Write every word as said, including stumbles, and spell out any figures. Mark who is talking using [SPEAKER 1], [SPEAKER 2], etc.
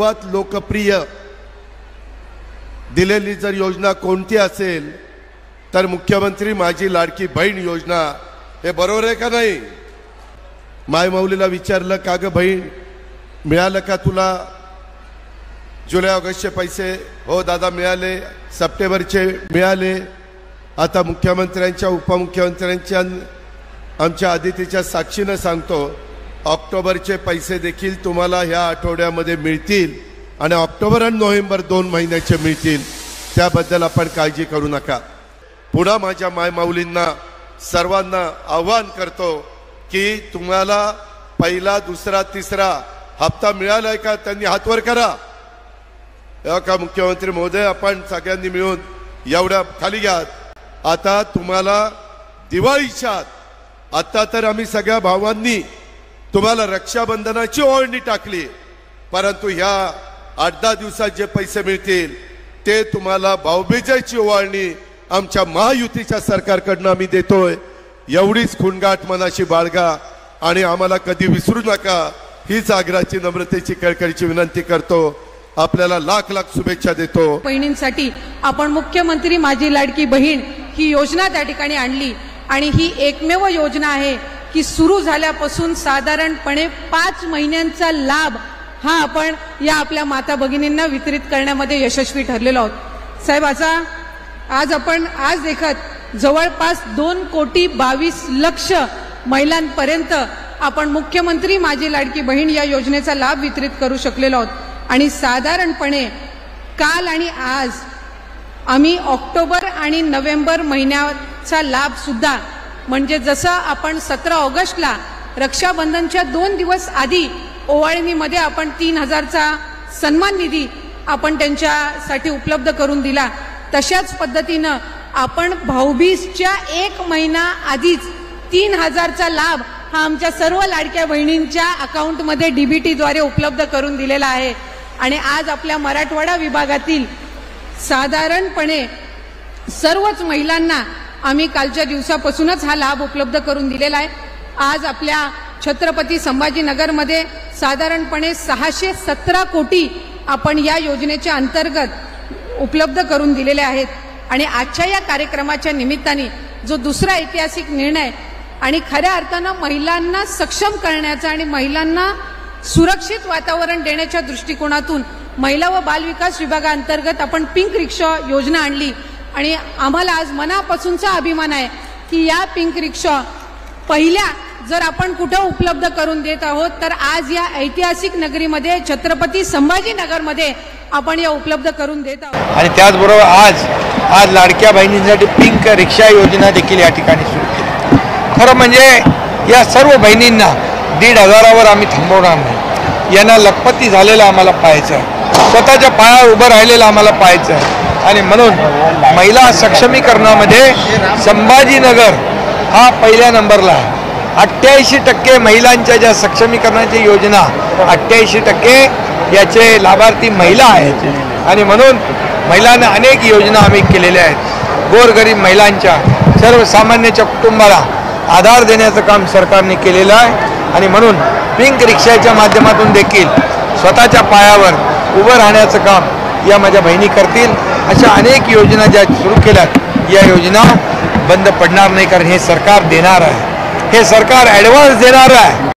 [SPEAKER 1] सर्वात लोकप्रिय दिलेली जर योजना कोणती असेल तर मुख्यमंत्री माझी लाडकी बहीण योजना, हे बरोबर आहे का नाही? मायमाऊलीला विचारलं, का ग बहीण मिळालं का तुला जुलै ऑगस्टचे पैसे? हो दादा मिळाले, सप्टेंबरचे मिळाले. आता मुख्यमंत्र्यांच्या उपमुख्यमंत्र्यांच्या आमच्या आदितीच्या साक्षीनं सांगतो, ऑक्टोबरचे पैसे देखील तुम्हाला ह्या आठवड्यामध्ये मिळतील आणि ऑक्टोबर आणि नोव्हेंबर दोन महिन्याचे मिळतील. त्याबद्दल आपण काळजी करू नका. पुन्हा माझ्या मायमाऊलींना सर्वांना आवाहन करतो की तुम्हाला पहिला दुसरा तिसरा हप्ता मिळालाय का? त्यांनी हातवर करा. का मुख्यमंत्री महोदय, आपण सगळ्यांनी मिळून एवढ्या खाली घ्या. आता तुम्हाला दिवाळीच्या आत, आता तर आम्ही सगळ्या भावांनी तुम्हाला रक्षाबंधनाची ओळणी टाकली, परंतु ह्या आठ दहा दिवसात जे पैसे मिळतील ते तुम्हाला भाऊबीजेची ओवाळणी आमच्या महायुतीच्या सरकारकडनं आम्ही देतोय. एवढीच खुणगाठ मनाशी बाळगा आणि आम्हाला कधी विसरू नका, हीच आग्रहाची नम्रतेची कळकळीची विनंती करतो. आपल्याला लाख लाख शुभेच्छा देतो.
[SPEAKER 2] बहिणींसाठी आपण मुख्यमंत्री माझी लाडकी बहीण ही योजना त्या ठिकाणी आणली आणि ही एकमेव योजना आहे की सुरू झाल्यापासून साधारणपणे पाच महिन्यांचा लाभ हा आपण या आपल्या माता भगिनींना वितरित करण्यामध्ये यशस्वी ठरलेलो आहोत. साहेब, आता आज आपण आज देखत जवळपास दोन कोटी बावीस लक्ष महिलांपर्यंत आपण मुख्यमंत्री माझी लाडकी बहीण या योजनेचा लाभ वितरित करू शकलेलो आहोत. आणि साधारणपणे काल आणि आज आम्ही ऑक्टोबर आणि नोव्हेंबर महिन्याचा लाभ सुद्धा, म्हणजे जसं आपण सतरा ऑगस्टला रक्षाबंधनच्या दोन दिवस आधी ओवाळणीमध्ये आपण तीन हजारचा सन्मान निधी आपण त्यांच्यासाठी उपलब्ध करून दिला, तशाच पद्धतीनं आपण भाऊबीजच्या एक महिना आधीच तीन हजारचा लाभ हा आमच्या सर्व लाडक्या बहिणींच्या अकाउंटमध्ये डीबीटीद्वारे उपलब्ध करून दिलेला आहे. आणि आज आपल्या मराठवाडा विभागातील साधारणपणे सर्वच महिलांना आम्ही कालच्या दिवसापासूनच हा लाभ उपलब्ध करून दिलेला आहे. आज आपल्या छत्रपती संभाजीनगरमध्ये साधारणपणे सहाशे सतरा कोटी आपण या योजनेच्या अंतर्गत उपलब्ध करून दिलेले आहेत. आणि आजच्या या कार्यक्रमाच्या निमित्ताने जो दुसरा ऐतिहासिक निर्णय आणि खऱ्या अर्थानं महिलांना सक्षम करण्याचा आणि महिलांना सुरक्षित वातावरण देण्याच्या दृष्टिकोनातून महिला व बालविकास विभागाअंतर्गत आपण पिंक रिक्षा योजना आणली. आणि आम्हाला आज मनापासूनचा अभिमान आहे की या पिंक रिक्षा पहिल्या जर आपण कुठं उपलब्ध करून देत आहोत तर आज या ऐतिहासिक नगरीमध्ये छत्रपती संभाजीनगरमध्ये आपण या उपलब्ध करून देत आहोत.
[SPEAKER 3] आणि त्याचबरोबर आज आज लाडक्या बहिणींसाठी पिंक रिक्षा योजना देखील या ठिकाणी सुरू केली. खरं म्हणजे या सर्व बहिणींना दीड हजारावर आम्ही थांबवणार नाही. यांना लखपती झालेला आम्हाला पाहायचं आहे, स्वतःच्या पायावर उभं राहिलेलं आम्हाला पाहायचं आहे. आणि म्हणून महिला सक्षमीकरणामध्ये संभाजीनगर हा पहिल्या नंबरला आहे. अठ्ठ्याऐंशी टक्के महिलांच्या ज्या सक्षमीकरणाची योजना, अठ्ठ्याऐंशी टक्के याचे लाभार्थी महिला आहेत. आणि म्हणून महिलांना अनेक योजना आम्ही केलेल्या आहेत. गोरगरीब महिलांच्या, सर्वसामान्याच्या कुटुंबाला आधार देण्याचं काम सरकारने केलेलं आहे. आणि म्हणून पिंक रिक्षाच्या माध्यमातून देखील स्वतःच्या पायावर उभं राहण्याचं काम या माझ्या बहिणी करतील. अशा अनेक योजना ज्या सुरू केल्यात, या योजना बंद पडणार नाही, कारण हे सरकार देणार आहे. हे सरकार ॲडव्हान्स देणार आहे.